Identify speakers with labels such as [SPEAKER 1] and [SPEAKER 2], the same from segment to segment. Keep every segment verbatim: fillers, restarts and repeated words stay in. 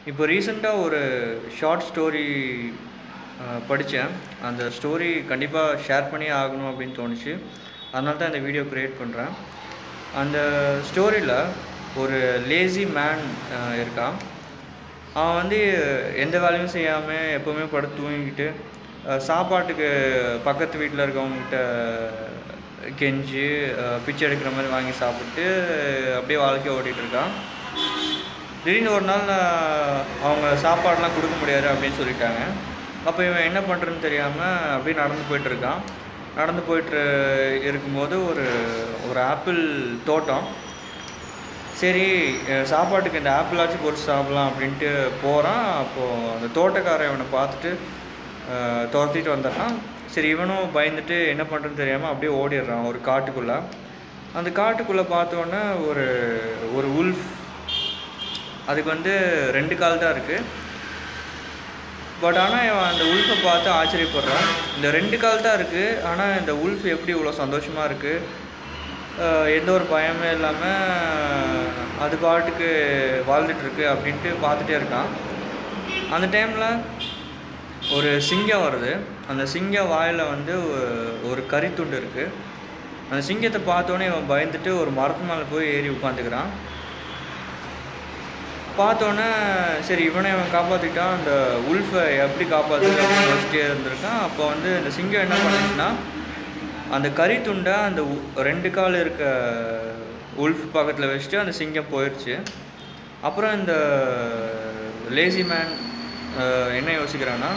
[SPEAKER 1] இப்போ ரீசெண்டாக ஒரு ஷார்ட் ஸ்டோரி படித்தேன். அந்த ஸ்டோரி கண்டிப்பாக ஷேர் பண்ணியே ஆகணும் அப்படின்னு தோணுச்சு. அதனால தான் இந்த வீடியோ க்ரியேட் பண்ணுறேன். அந்த ஸ்டோரியில் ஒரு லேசி மேன் இருக்கான். அவன் வந்து எந்த வேலையும் செய்யாமல் எப்போவுமே படுத்து தூங்கிக்கிட்டு சாப்பாட்டுக்கு பக்கத்து வீட்டில் இருக்கவங்ககிட்ட கெஞ்சி பிச்சை எடுக்கிற மாதிரி வாங்கி சாப்பிட்டு அப்படியே வாழ்க்கையை ஓட்டிகிட்ருக்கான். திடீர்னு ஒரு நாள் அவங்க சாப்பாடெலாம் கொடுக்க முடியாது அப்படின்னு சொல்லிட்டாங்க. அப்போ இவன் என்ன பண்ணுறதுன்னு தெரியாமல் அப்படியே நடந்து போயிட்டுருக்கான். நடந்து போயிட்டு இருக்கும்போது ஒரு ஒரு ஆப்பிள் தோட்டம். சரி, சாப்பாட்டுக்கு இந்த ஆப்பிளாச்சும் பொறிச்சு சாப்பிட்லாம் அப்படின்ட்டு போகிறான். அப்போது அந்த தோட்டக்காரன் இவனை பார்த்துட்டு துரத்திட்டு வந்துடுறான். சரி, இவனும் பயந்துட்டு என்ன பண்ணுறதுன்னு தெரியாமல் அப்படியே ஓடிடுறான் ஒரு காட்டுக்குள்ளே. அந்த காட்டுக்குள்ளே பார்த்தோன்னே ஒரு ஒரு உல்ஃப், அதுக்கு வந்து ரெண்டு கால் தான் இருக்குது. பட் ஆனால் இவன் அந்த உல்ஃபை பார்த்து ஆச்சரியப்படுறான். இந்த ரெண்டு கால் தான் இருக்குது, ஆனால் இந்த உல்ஃப் எப்படி இவ்வளோ சந்தோஷமாக இருக்குது, எந்த ஒரு பயமே இல்லாமல் அது பாட்டுக்கு வாழ்ந்துட்டுருக்கு அப்படின்ட்டு பார்த்துட்டே இருக்கான். அந்த டைமில் ஒரு சிங்கம் வருது. அந்த சிங்க வாயில் வந்து ஒரு கறித்துண்டு இருக்குது. அந்த சிங்கத்தை பார்த்தோன்னே இவன் பயந்துட்டு ஒரு மரத்து மேலே போய் ஏறி உட்காந்துக்கிறான். பார்த்தோன்னே சரி, இவனை இவன் காப்பாற்றிட்டான், அந்த உல்ஃபை எப்படி காப்பாற்றுறது அப்படின்னு யோசிச்சிட்டே இருந்திருக்கான். அப்போ வந்து இந்த சிங்கம் என்ன பண்ணுச்சுன்னா, அந்த கறி துண்டை அந்த ரெண்டு கால் இருக்க உல்ஃப் பக்கத்தில் வச்சுட்டு அந்த சிங்கம் போயிடுச்சு. அப்புறம் இந்த லேசி மேன் என்ன யோசிக்கிறான்னா,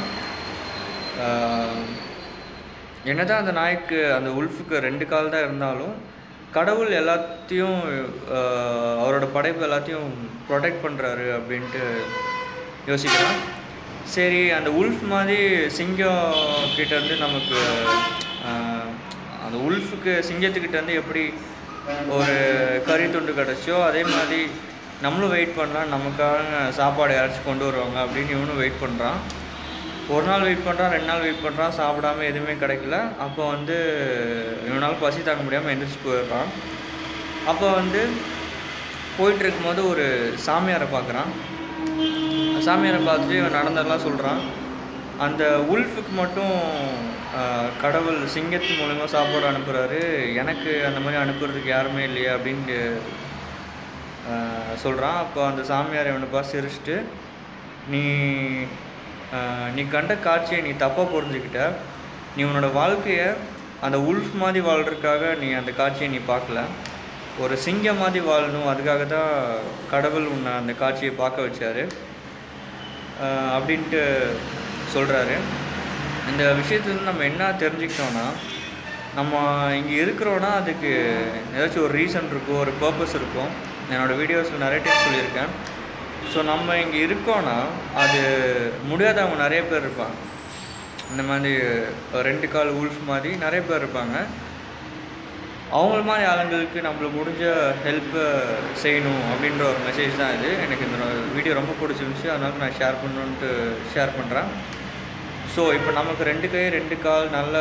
[SPEAKER 1] என்ன தான் அந்த நாய்க்கு அந்த உல்ஃபுக்கு ரெண்டு கால் தான் இருந்தாலும் கடவுள் எல்லாத்தையும் அவரோட படைப்பு எல்லாத்தையும் ப்ரொடெக்ட் பண்ணுறாரு அப்படின்ட்டு யோசிக்கிறான். சரி, அந்த உல்ஃப் மாதிரி சிங்கம் கிட்டேருந்து நமக்கு அந்த உல்ஃபுக்கு சிங்கத்துக்கிட்டேருந்து எப்படி ஒரு கறி துண்டு கிடச்சோ அதே மாதிரி நம்மளும் வெயிட் பண்ணலாம், நமக்காக சாப்பாடு யாராச்சும் கொண்டு வருவாங்க அப்படின்னு இவனும் வெயிட் பண்ணுறான். ஒரு நாள் வெயிட் பண்ணுறான், ரெண்டு நாள் வெயிட் பண்ணுறான், சாப்பிடாம எதுவுமே கிடைக்கல. அப்போ வந்து இவனால் பசி தாங்க முடியாமல் எந்திரிச்சு போயிடுறான். அப்போ வந்து போயிட்டு இருக்கும்போது ஒரு சாமியாரை பார்க்குறான். சாமியாரை பார்த்துட்டு இவன் நடந்தெல்லாம் சொல்கிறான். அந்த உல்ஃபுக்கு மட்டும் கடவுள் சிங்கத்து மூலமாக சாப்பாடு அனுப்புகிறாரு, எனக்கு அந்த மாதிரி அனுப்புறதுக்கு யாருமே இல்லையா அப்படின்னு சொல்கிறான். அப்போ அந்த சாமியார் இவனை பார்த்து சிரிச்சிட்டு, நீ நீ கண்ட காட்சியை நீ தப்பாக புரிஞ்சுக்கிட்ட, நீ உன்னோட வாழ்க்கையை அந்த உல்ஃப் மாதிரி வாழ்கிறதுக்காக நீ அந்த காட்சியை நீ பார்க்கல, ஒரு சிங்கம் மாதிரி வாழணும், அதுக்காக தான் கடவுள் உன்னை அந்த காட்சியை பார்க்க வச்சார் அப்படின்ட்டு சொல்கிறாரு. இந்த விஷயத்துலேருந்து நம்ம என்ன தெரிஞ்சுக்கிட்டோன்னா, நம்ம இங்கே இருக்கிறோன்னா அதுக்கு ஏதாச்சும் ஒரு ரீசன் இருக்கும், ஒரு பர்பஸ் இருக்கும். என்னோடய வீடியோஸில் நிறைய டைம் சொல்லியிருக்கேன். ஸோ நம்ம இங்கே இருக்கோன்னா அது முடியாதவங்க நிறைய பேர் இருப்பாங்க. இந்த மாதிரி ரெண்டு கால் உல்ஃப் மாதிரி நிறைய பேர் இருப்பாங்க. அவங்கள மாதிரி ஆளுங்களுக்கு நம்மளுக்கு முடிஞ்ச ஹெல்ப்பை செய்யணும் அப்படின்ற ஒரு மெசேஜ் தான் இது. எனக்கு இந்த வீடியோ ரொம்ப பிடிச்சிருந்துச்சி, அதனால நான் ஷேர் பண்ணணுன்ட்டு ஷேர் பண்ணுறேன். ஸோ இப்போ நமக்கு ரெண்டு கை ரெண்டு கால் நல்ல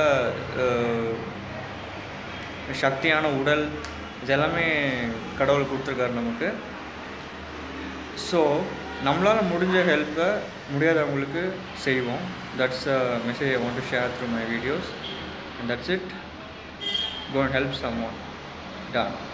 [SPEAKER 1] சக்தியான உடல் இதெல்லாமே கடவுள் கொடுத்துருக்காரு நமக்கு. ஸோ நம்மளால் முடிஞ்ச ஹெல்ப்பை முடியாதவங்களுக்கு செய்வோம். That's a message I want to share through my videos. And that's it. Go and help someone. Done.